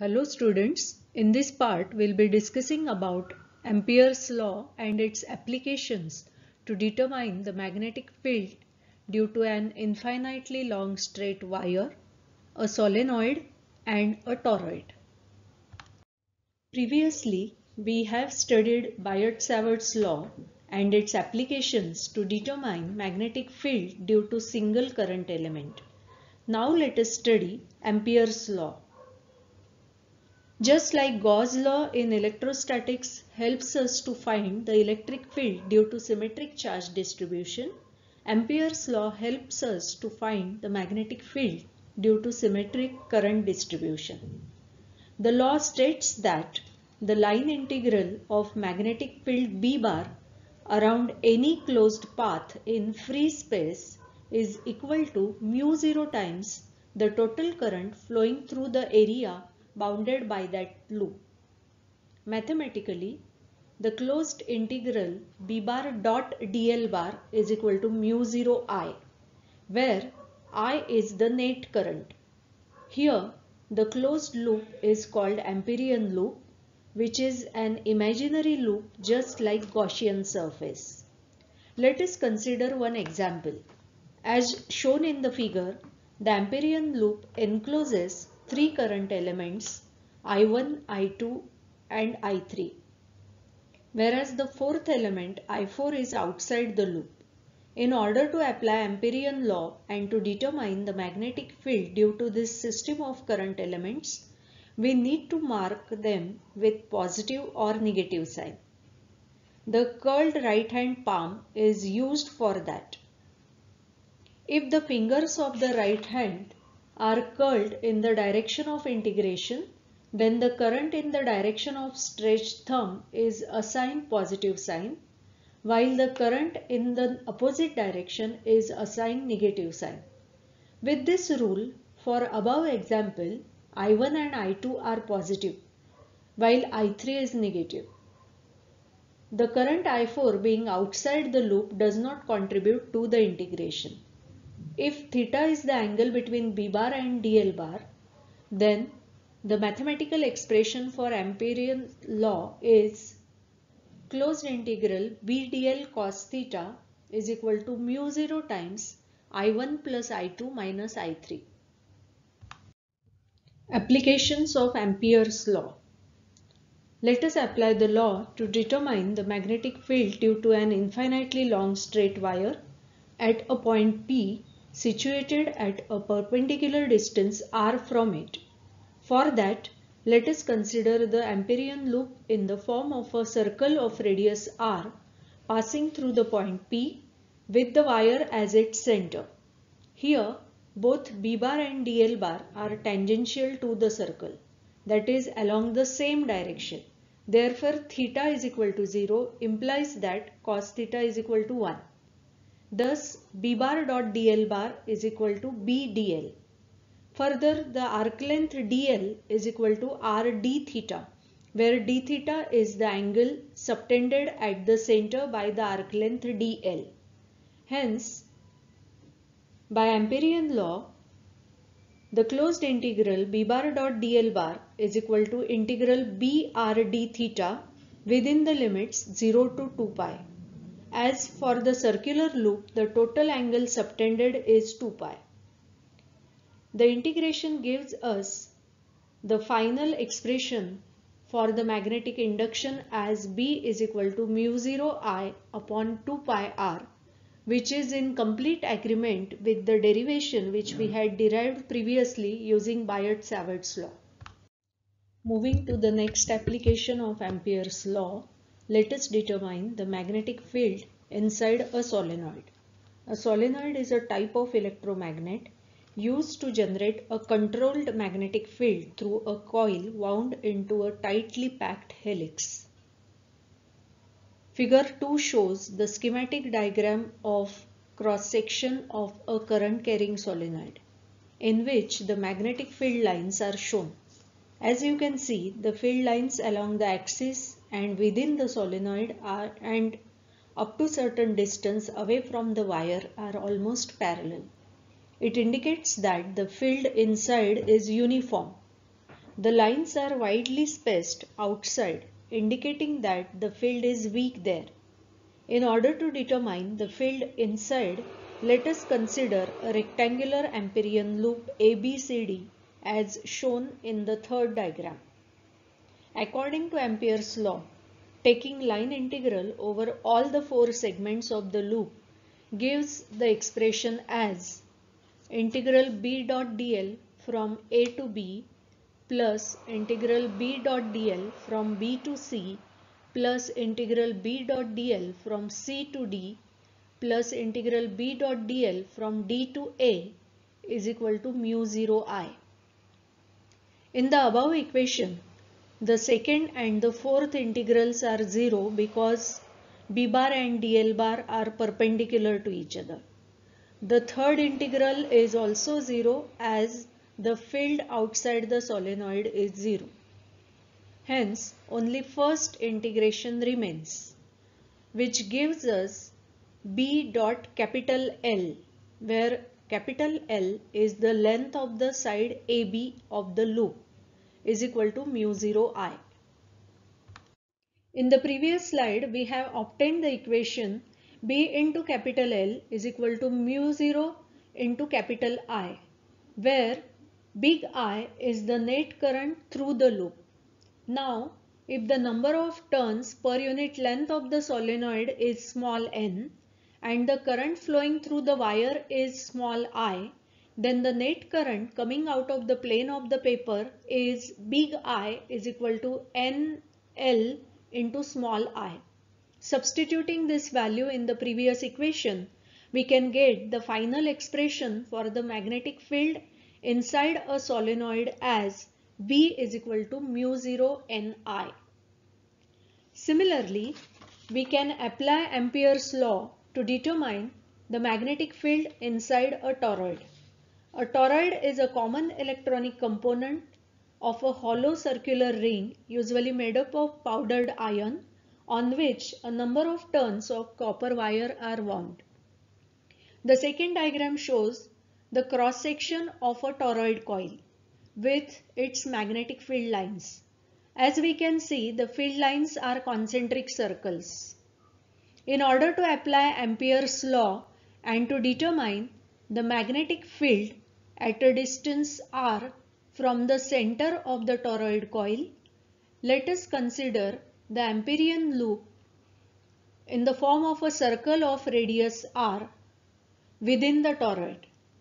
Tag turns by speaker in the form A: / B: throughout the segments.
A: Hello students, in this part we'll be discussing about Ampere's law and its applications to determine the magnetic field due to an infinitely long straight wire, a solenoid and a toroid. Previously, we have studied Biot-Savart's law and its applications to determine magnetic field due to single current element. Now let us study Ampere's law. Just like Gauss' law in electrostatics helps us to find the electric field due to symmetric charge distribution, Ampere's law helps us to find the magnetic field due to symmetric current distribution. The law states that the line integral of magnetic field B bar around any closed path in free space is equal to mu0 times the total current flowing through the area bounded by that loop. Mathematically, the closed integral B bar dot dl bar is equal to mu0 I, where I is the net current. Here, the closed loop is called Amperian loop, which is an imaginary loop just like Gaussian surface. Let us consider one example. As shown in the figure, the Amperian loop encloses three current elements I1, I2 and I3, whereas the fourth element I4 is outside the loop. In order to apply Amperian law and to determine the magnetic field due to this system of current elements, we need to mark them with positive or negative sign. The curled right hand palm is used for that. If the fingers of the right hand are curled in the direction of integration, then the current in the direction of stretched thumb is assigned positive sign, while the current in the opposite direction is assigned negative sign. With this rule, for above example, I1 and I2 are positive, while I3 is negative. The current I4 being outside the loop does not contribute to the integration. If theta is the angle between B bar and dl bar, then the mathematical expression for Amperian law is closed integral B dl cos theta is equal to mu0 times I1 plus I2 minus I3. Applications of Ampere's law. Let us apply the law to determine the magnetic field due to an infinitely long straight wire at a point P situated at a perpendicular distance r from it. For that, let us consider the Amperian loop in the form of a circle of radius r passing through the point P with the wire as its center. Here, both B bar and dl bar are tangential to the circle, that is along the same direction. Therefore, theta is equal to 0 implies that cos theta is equal to 1. Thus, B bar dot dl bar is equal to B dl. Further, the arc length dl is equal to r d theta, where d theta is the angle subtended at the center by the arc length dl. Hence, by Amperian law, the closed integral B bar dot dl bar is equal to integral B r d theta within the limits 0 to 2 pi. As for the circular loop, the total angle subtended is 2 pi. The integration gives us the final expression for the magnetic induction as B is equal to mu0 I upon 2 pi r, which is in complete agreement with the derivation which we had derived previously using Biot-Savart's law. Moving to the next application of Ampere's law, let us determine the magnetic field inside a solenoid. A solenoid is a type of electromagnet used to generate a controlled magnetic field through a coil wound into a tightly packed helix. Figure 2 shows the schematic diagram of cross-section of a current-carrying solenoid, in which the magnetic field lines are shown. As you can see, the field lines along the axis and within the solenoid are and up to certain distance away from the wire are almost parallel. It indicates that the field inside is uniform. The lines are widely spaced outside, indicating that the field is weak there. In order to determine the field inside, let us consider a rectangular Amperian loop ABCD as shown in the third diagram. According to Ampere's law, taking line integral over all the four segments of the loop gives the expression as integral B dot dl from A to B plus integral B dot dl from B to C plus integral B dot dl from C to D plus integral B dot dl from D to A is equal to mu 0 I. In the above equation, the second and the fourth integrals are 0 because B bar and dl bar are perpendicular to each other. The third integral is also 0 as the field outside the solenoid is 0. Hence, only first integration remains, which gives us B dot capital L, where capital L is the length of the side AB of the loop, is equal to mu 0 I. In the previous slide, we have obtained the equation B into capital L is equal to mu 0 into capital I, where big I is the net current through the loop. Now, if the number of turns per unit length of the solenoid is small n and the current flowing through the wire is small I, then the net current coming out of the plane of the paper is big I is equal to NL into small I. Substituting this value in the previous equation, we can get the final expression for the magnetic field inside a solenoid as B is equal to mu 0 Ni. Similarly, we can apply Ampere's law to determine the magnetic field inside a toroid. A toroid is a common electronic component of a hollow circular ring usually made up of powdered iron on which a number of turns of copper wire are wound. The second diagram shows the cross section of a toroid coil with its magnetic field lines. As we can see, the field lines are concentric circles. In order to apply Ampere's law and to determine the magnetic field at a distance r from the center of the toroid coil, let us consider the Amperian loop in the form of a circle of radius r within the toroid.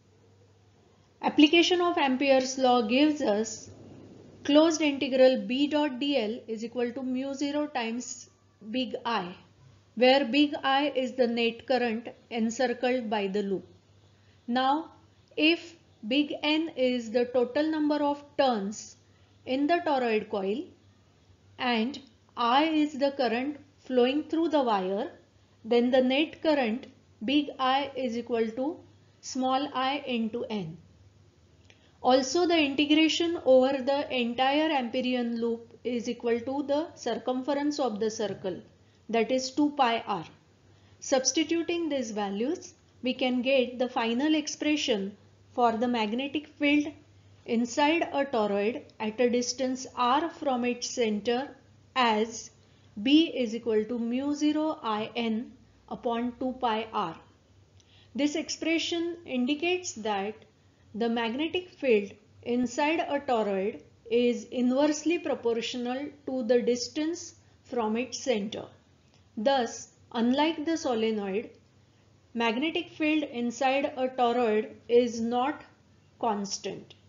A: Application of Ampere's law gives us closed integral B dot dl is equal to mu 0 times big I, where big I is the net current encircled by the loop. Now, if big N is the total number of turns in the toroid coil and I is the current flowing through the wire, then the net current big I is equal to small I into N. Also, the integration over the entire Amperian loop is equal to the circumference of the circle, that is 2 pi r. Substituting these values, we can get the final expression for the magnetic field inside a toroid at a distance r from its center as B is equal to mu 0 In upon 2 pi r. This expression indicates that the magnetic field inside a toroid is inversely proportional to the distance from its center. Thus, unlike the solenoid, magnetic field inside a toroid is not constant.